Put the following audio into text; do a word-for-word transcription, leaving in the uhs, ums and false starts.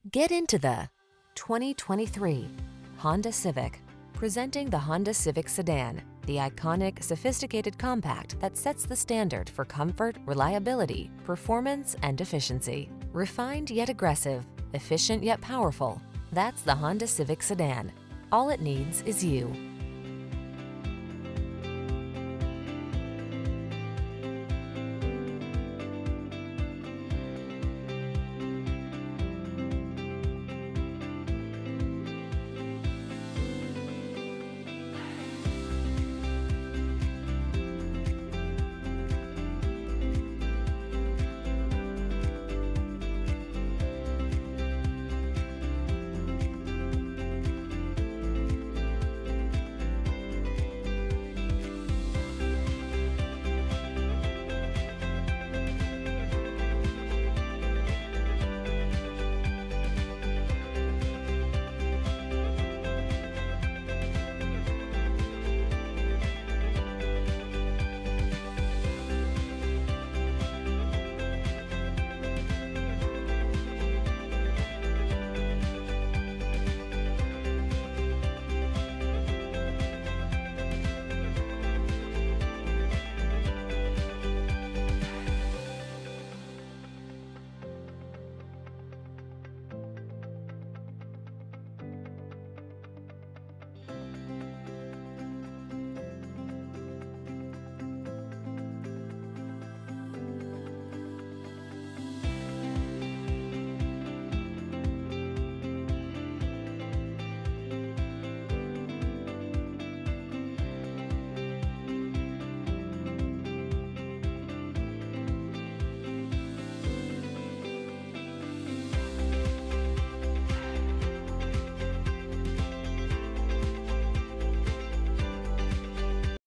Get into the twenty twenty-three Honda Civic. Presenting the Honda Civic Sedan, the iconic, sophisticated compact that sets the standard for comfort, reliability, performance, and efficiency. Refined yet aggressive, efficient yet powerful. That's the Honda Civic Sedan. All it needs is you.